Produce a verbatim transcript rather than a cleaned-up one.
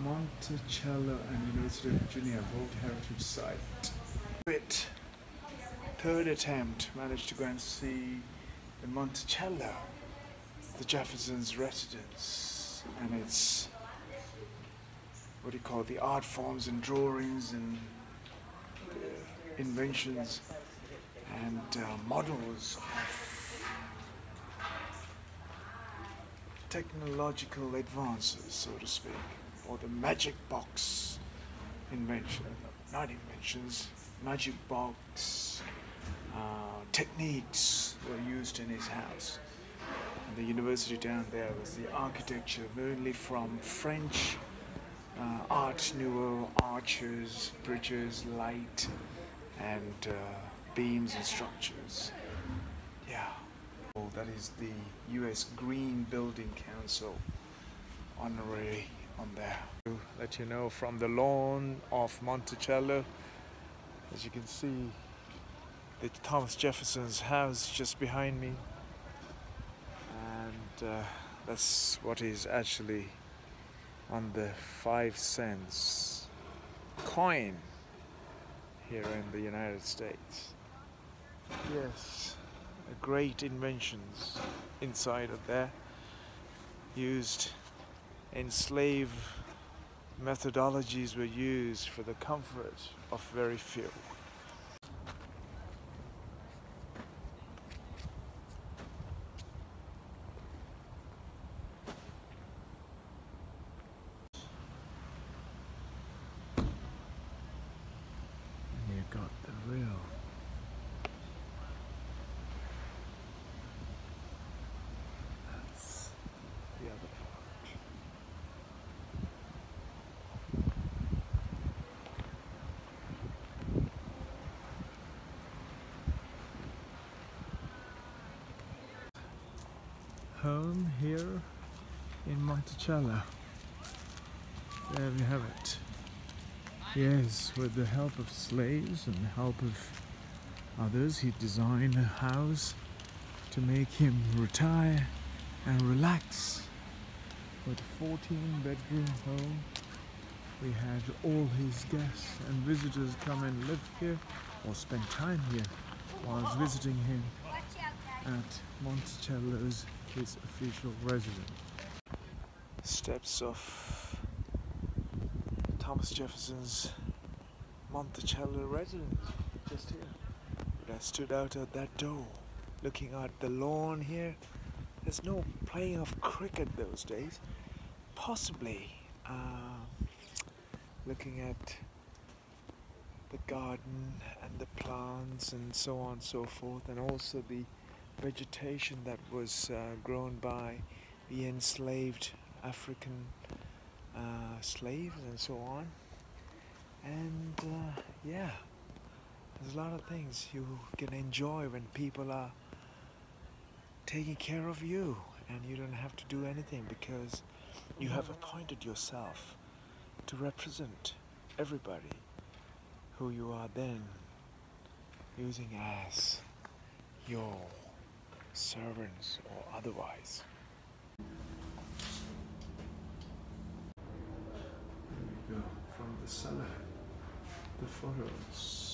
Monticello and University of Virginia World Heritage Site. Wait, third attempt, managed to go and see the Monticello, the Jefferson's residence, and it's what do you call the art forms and drawings and uh, inventions and uh, models of technological advances, so to speak, or the magic box invention, not inventions, magic box uh, techniques were used in his house. And the university down there was the architecture mainly from French uh, Art Nouveau, arches, bridges, light, and uh, beams and structures. Yeah. That is the U S Green Building Council honorary on there. To let you know, from the lawn of Monticello, as you can see, the Thomas Jefferson's house just behind me, and uh, that's what is actually on the five cents coin here in the United States. Yes, great inventions inside of there, used enslaved methodologies were used for the comfort of very few. And you got the real that's the other part. Home here in Monticello. There we have it. Yes, with the help of slaves and the help of others, he designed a house to make him retire and relax. With a fourteen bedroom home, we had all his guests and visitors come and live here or spend time here whilst visiting him at Monticello's, his official residence. Steps of Thomas Jefferson's Monticello residence, just here. But I stood out at that door, looking at the lawn here. There's no playing of cricket those days. Possibly uh, looking at the garden and the plants and so on and so forth, and also the vegetation that was uh, grown by the enslaved African uh, slaves and so on. And uh, yeah, there's a lot of things you can enjoy when people are taking care of you and you don't have to do anything, because you have appointed yourself to represent everybody who you are then using as your servants or otherwise. There we go, from the cellar, the photos.